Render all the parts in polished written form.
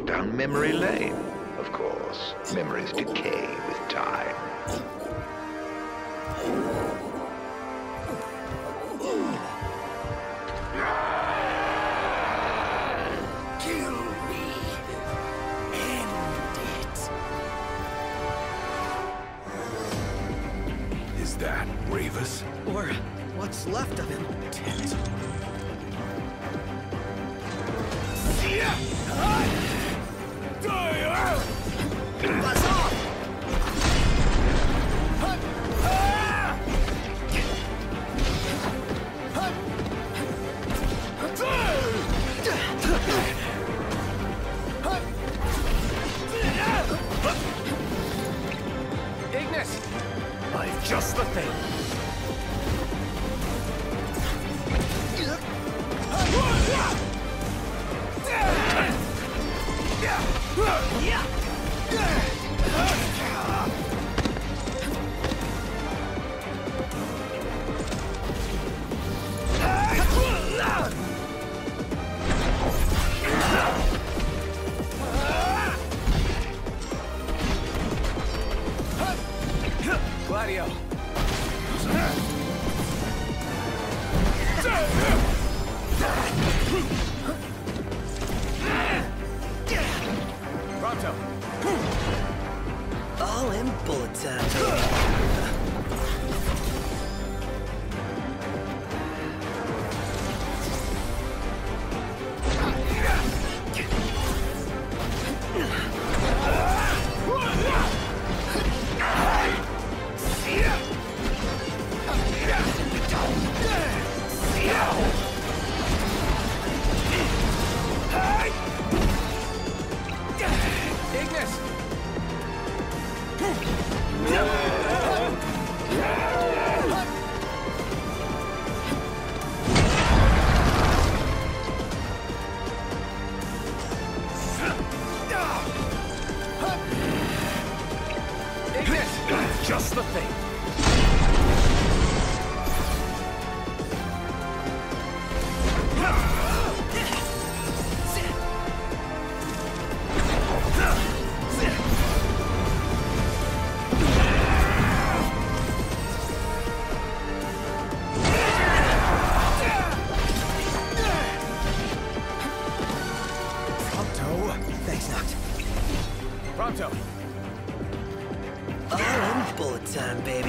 down memory lane. Of course, memories decay with time. Kill me. End it. Is that Ravus? Or what's left of him. Tent. Buzz off! Ignis! I've just the thing. Gladio. Pronto. All in bullet time. Ignis! Ignis! Just the thing. Thanks, Noct. Pronto. All in bullet time, baby.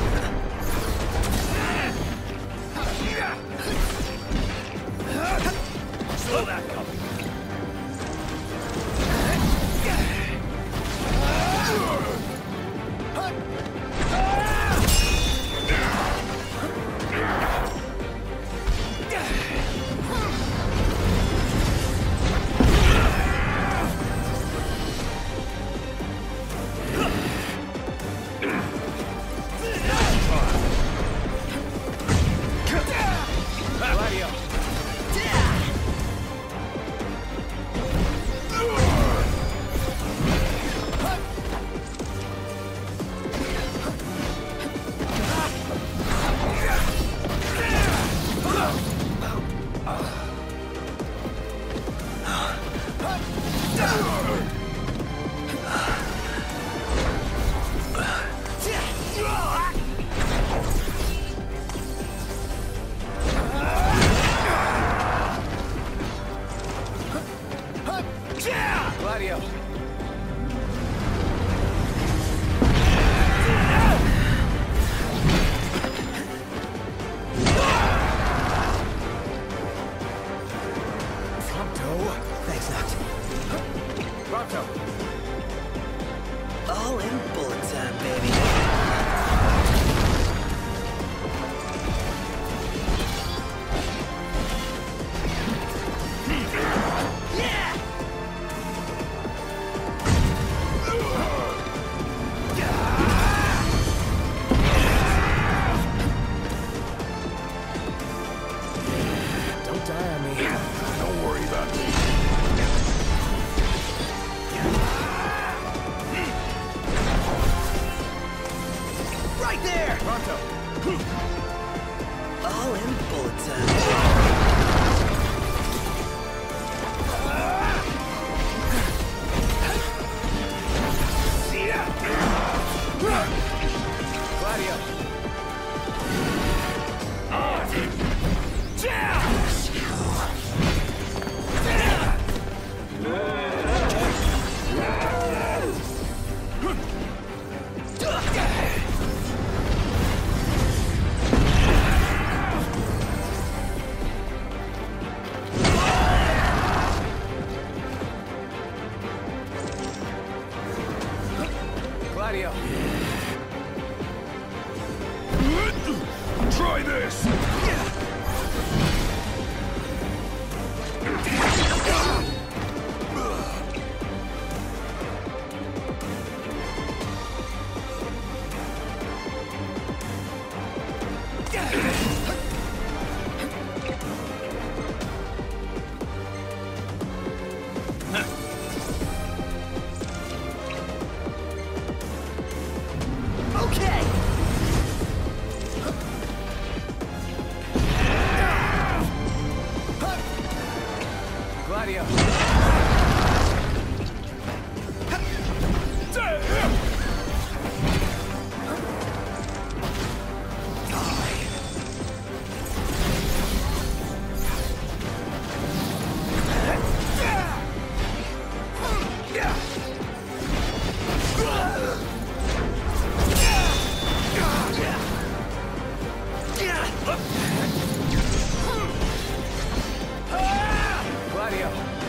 Slow that coming. Gladio. Gladio. Thanks, Noct. Pronto. All in bullet time, baby. Don't die on me. Don't worry about me. Gladio. Try this! Okay! Gladio. Gladio.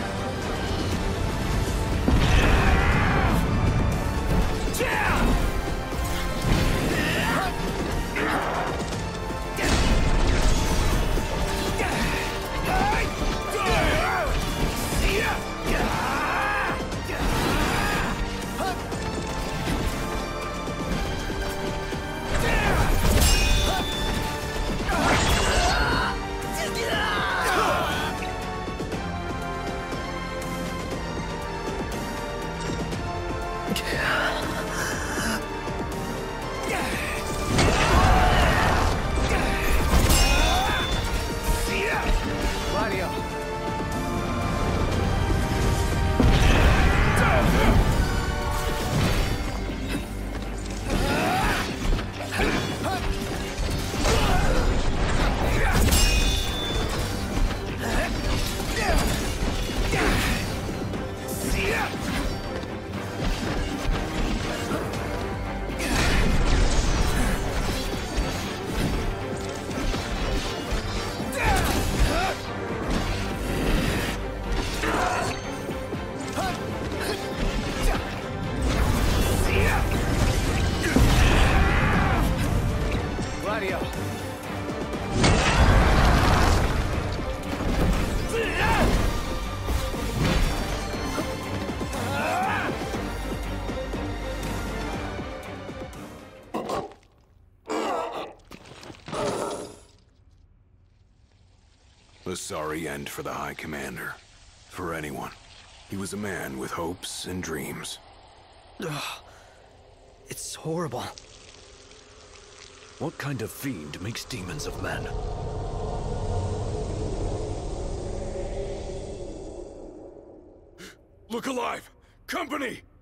Gladio. Gladio. A sorry end for the High Commander. For anyone. He was a man with hopes and dreams. It's horrible. What kind of fiend makes demons of men? Look alive! Company!